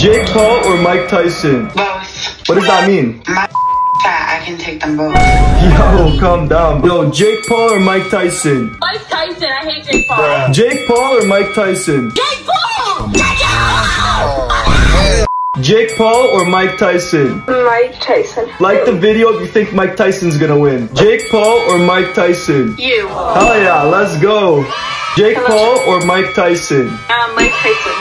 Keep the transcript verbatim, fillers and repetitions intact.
Jake Paul or Mike Tyson? Both. What does that mean? My fat, I can take them both. Yo, calm down. Yo, Jake Paul or Mike Tyson? Mike Tyson, I hate Jake Paul. Bruh. Jake Paul or Mike Tyson? Jake Paul! Jake Paul or Mike Tyson? Mike Tyson. Like the video if you think Mike Tyson's gonna win. Jake Paul or Mike Tyson? You. Hell yeah, let's go. Jake Paul or Mike Tyson? Uh, Mike Tyson.